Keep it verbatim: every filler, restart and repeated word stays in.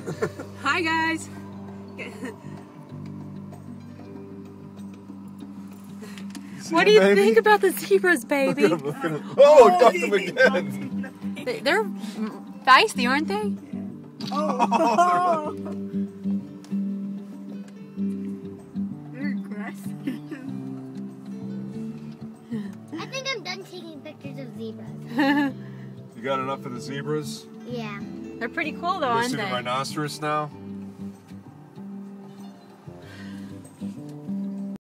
Hi guys. What do you baby? think about the zebras, baby? Look at him, look at him. Oh, oh ducked him again. They, they're feisty, aren't they? Oh. They're aggressive. I think I'm done taking pictures of zebras. You got enough of the zebras? Yeah. They're pretty cool though, You aren't see they? the rhinoceros now?